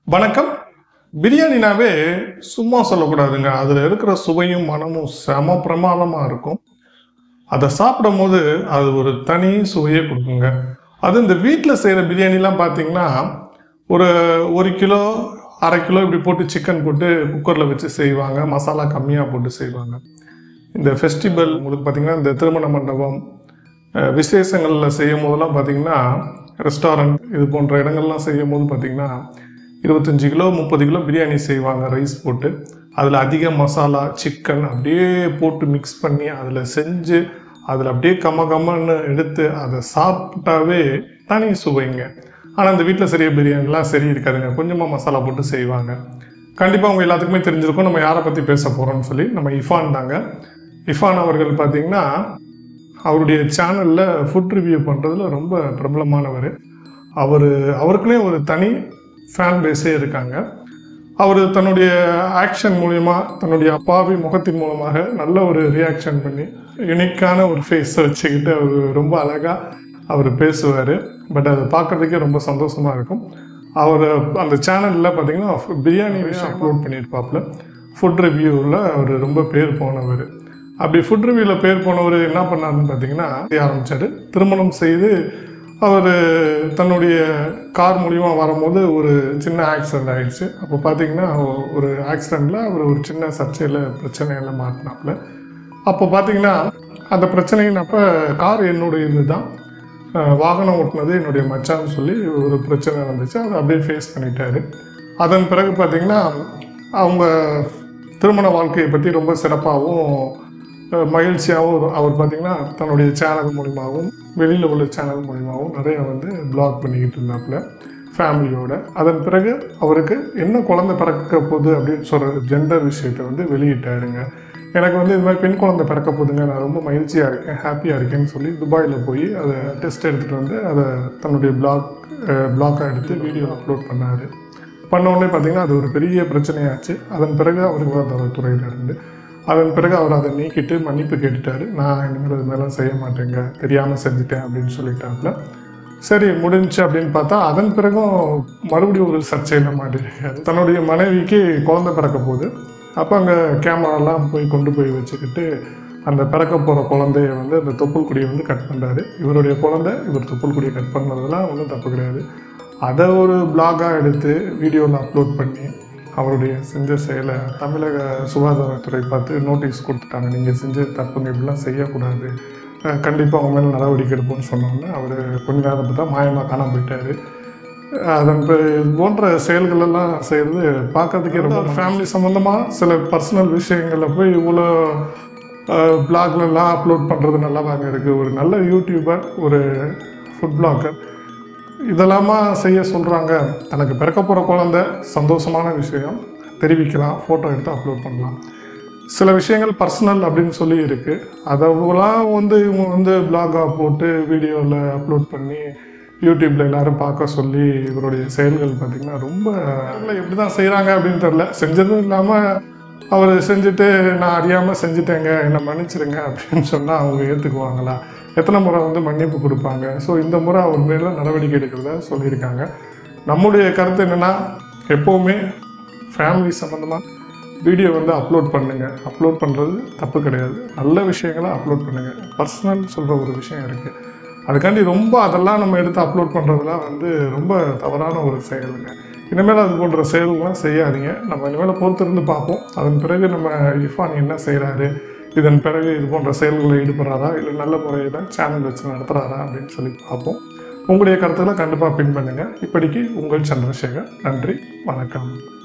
வணக்கம். பிரியாணினாவே சும்மா சொல்லக்கூடாதுங்க. அதில் இருக்கிற சுவையும் மனமும் செம பிரமாதமாக இருக்கும். அதை சாப்பிடும் போது அது ஒரு தனி சுவையை கொடுக்குங்க. அது இந்த வீட்டில் செய்கிற பிரியாணிலாம் பார்த்தீங்கன்னா ஒரு 1 கிலோ 1/2 கிலோ இப்படி போட்டு சிக்கன் போட்டு குக்கரில் வச்சு செய்வாங்க. மசாலா கம்மியாக போட்டு செய்வாங்க. இந்த ஃபெஸ்டிவல் உங்களுக்கு பார்த்தீங்கன்னா இந்த திருமண மண்டபம் விசேஷங்களில் செய்யும் போதெல்லாம் பார்த்தீங்கன்னா ரெஸ்டாரண்ட் இது போன்ற இடங்கள்லாம் செய்யும் போது பார்த்தீங்கன்னா 25 கிலோ 30 கிலோ பிரியாணி செய்வாங்க. ரைஸ் போட்டு அதில் அதிக மசாலா சிக்கன் அப்படியே போட்டு மிக்ஸ் பண்ணி அதில் செஞ்சு அதில் அப்படியே கம்மன்னு எடுத்து அதை சாப்பிட்டாவே தனி சுவைங்க. ஆனால் இந்த வீட்டில் சரியாக பிரியாணிலாம் சரி இருக்காதுங்க. கொஞ்சமாக மசாலா போட்டு செய்வாங்க. கண்டிப்பாக அவங்க எல்லாத்துக்குமே தெரிஞ்சிருக்கும் நம்ம யாரை பற்றி பேச போகிறோம்னு சொல்லி. நம்ம இர்ஃபான் தாங்க. இர்ஃபான் அவர்கள் பார்த்திங்கன்னா அவருடைய சேனலில் ஃபுட் ரிவ்யூ பண்ணுறதுல ரொம்ப பிரபலமானவர். அவருக்குன்னே ஒரு தனி ஃபேன் பேஸே இருக்காங்க. அவர் தன்னுடைய ஆக்ஷன் மூலிமா தன்னுடைய அப்பாவி முகத்தின் மூலமாக நல்ல ஒரு ரியாக்ஷன் பண்ணி யுனிக்கான ஒரு ஃபேஸை வச்சுக்கிட்டு அவர் ரொம்ப அழகாக அவர் பேசுவார். பட் அதை பார்க்குறதுக்கே ரொம்ப சந்தோஷமாக இருக்கும். அவர் அந்த சேனலில் பார்த்திங்கன்னா பிரியாணி விஷயம் அப்லோட் பண்ணியிருப்பாப்புல. ஃபுட் ரிவ்யூவில் அவர் ரொம்ப பேர் போனவர். அப்படி ஃபுட் ரிவ்யூவில் பேர் போனவர் என்ன பண்ணாருன்னு பார்த்தீங்கன்னா ஆரம்பித்தார். திருமணம் செய்து அவர் தன்னுடைய கார் மூலிமா வரும்போது ஒரு சின்ன ஆக்சிடெண்ட் ஆகிடுச்சு. அப்போ பார்த்தீங்கன்னா ஒரு ஆக்சிடெண்ட்டில் அவர் ஒரு சின்ன பிரச்சனையில் மாட்டினாப்புல. அப்போ பார்த்தீங்கன்னா அந்த பிரச்சனையினப்போ கார் என்னுடைய இது தான், வாகனம் ஓட்டினது என்னுடைய மச்சான்னு சொல்லி ஒரு பிரச்சனை வந்துச்சு. அதை அப்படியே ஃபேஸ் பண்ணிட்டார். அதன் பிறகு பார்த்திங்கன்னா அவங்க திருமண வாழ்க்கையை பற்றி ரொம்ப சிறப்பாகவும் மகிழ்ச்சியாகவும் அவர் பார்த்திங்கன்னா தன்னுடைய சேனல் மூலிமாவும் வெளியில் உள்ள சேனல் மூலிமாவும் நிறைய பிளாக் பண்ணிக்கிட்டு இருந்தாப்புல ஃபேமிலியோட. அதன் பிறகு அவருக்கு என்ன குழந்தை பிறக்க போகுது அப்படின்னு சொல்கிற ஜெண்டர் விஷயத்தை வெளியிட்டாருங்க. எனக்கு இது மாதிரி பெண் குழந்தை பிறக்க போகுதுங்க, நான் ரொம்ப மகிழ்ச்சியாக இருக்கேன், ஹாப்பியாக இருக்கேன்னு சொல்லி துபாயில் போய் அதை டெஸ்ட் எடுத்துகிட்டு அதை தன்னுடைய பிளாக்காக எடுத்து வீடியோ அப்லோட் பண்ணார். பண்ணோடனே பார்த்திங்கன்னா அது ஒரு பெரிய பிரச்சனையாச்சு. அதன் பிறகு அவருக்கு அந்த துறையில் இருந்து அதன் பிறகு அவர் அதை நீக்கிட்டு மன்னிப்பு கேட்டுட்டார். நான் இனிமேல் இது மேலே செய்ய மாட்டேங்க, தெரியாமல் செஞ்சுட்டேன் அப்படின்னு சொல்லிட்டாப்புல. சரி முடிஞ்சு அப்படின்னு பார்த்தா அதன் பிறகும் மறுபடியும் ஒரு சர்ச்சையில் மாட்டிருக்காரு. தன்னுடைய மனைவிக்கு குழந்தை பிறக்க போகுது. அப்போ அங்கே கேமராலாம் கொண்டு போய் வச்சுக்கிட்டு அந்த பிறக்க போகிற குழந்தைய அந்த தொப்புள் கொடியை கட் பண்ணுறாரு. இவருடைய குழந்தை இவர் தொப்புள் கொடியை கட் பண்ணுறதுலாம் ஒன்றும் தப்பு கிடையாது. அதை ஒரு பிளாகாக எடுத்து வீடியோவில் அப்லோட் பண்ணி அவருடைய செஞ்ச செயலை தமிழக சுகாதாரத்துறை பார்த்து நோட்டீஸ் கொடுத்துட்டாங்க. நீங்கள் செஞ்ச தப்புங்க, இப்படிலாம் செய்யக்கூடாது, கண்டிப்பாக அவங்க மேலே நடவடிக்கை எடுப்போம்னு சொன்னோன்னே அவர் கொஞ்ச நேரம் பார்த்தா மாயமாக காணாமல் போயிட்டார். அதன் போன்ற செயல்களெல்லாம் செய்கிறது பார்க்கறதுக்கே ரொம்ப ஃபேமிலி சம்மந்தமாக சில பர்சனல் விஷயங்களில் போய் இவ்வளோ பிளாக்லலாம் அப்லோட் பண்ணுறது நல்லாதாங்க இருக்குது. ஒரு நல்ல யூடியூபர், ஒரு ஃபுட் பிளாகர் இதெல்லாமா செய்ய சொல்கிறாங்க. தனக்கு பிறக்க போகிற குழந்தை சந்தோஷமான விஷயம், தெரிவிக்கலாம், ஃபோட்டோ எடுத்து அப்லோட் பண்ணலாம். சில விஷயங்கள் பர்சனல் அப்படின்னு சொல்லி இருக்குது. அதெல்லாம் இவங்க பிளாகாக போட்டு வீடியோவில் அப்லோட் பண்ணி யூடியூப்பில் எல்லோரும் பார்க்க சொல்லி இவருடைய செயல்கள் பார்த்திங்கன்னா ரொம்ப எப்படி தான் செய்கிறாங்க அப்படின்னு தெரில. செஞ்சதும் இல்லாமல் அவர் செஞ்சுட்டு நான் அறியாமல் செஞ்சுட்டேங்க, என்னை மன்னிச்சிருங்க அப்படின்னு சொன்னால் அவங்க ஏற்றுக்குவாங்களா? எத்தனை முறை மன்னிப்பு கொடுப்பாங்க? ஸோ இந்த முறை அவர் மேலே நடவடிக்கை எடுக்கிறதா சொல்லியிருக்காங்க. நம்முடைய கருத்து என்னென்னா, எப்போவுமே ஃபேமிலி சம்மந்தமாக வீடியோ அப்லோட் பண்ணுங்கள். அப்லோட் பண்ணுறது தப்பு கிடையாது. நல்ல விஷயங்களை அப்லோட் பண்ணுங்கள். பர்சனல் சொல்கிற ஒரு விஷயம் இருக்குது. அதுக்காண்டி ரொம்ப அதெல்லாம் நம்ம எடுத்து அப்லோட் பண்ணுறதுலாம் ரொம்ப தவறான ஒரு செயலுங்க. இனிமேல் அது போன்ற செயல்கள்லாம் செய்யாதீங்க. நம்ம இனிமேல் பொறுத்திருந்து பார்ப்போம். அதன் பிறகு நம்ம இர்ஃபான் என்ன செய்கிறாரு, இதன் பிறகு இது போன்ற செயல்களில் ஈடுபடுறாரா, இல்லை நல்ல முறையில் சேனல் வச்சு நடத்துகிறாரா அப்படின்னு சொல்லி பார்ப்போம். உங்களுடைய கருத்துக்களை கண்டிப்பாக பின் பண்ணுங்கள். இப்படிக்கு உங்கள் சந்திரசேகர். நன்றி, வணக்கம்.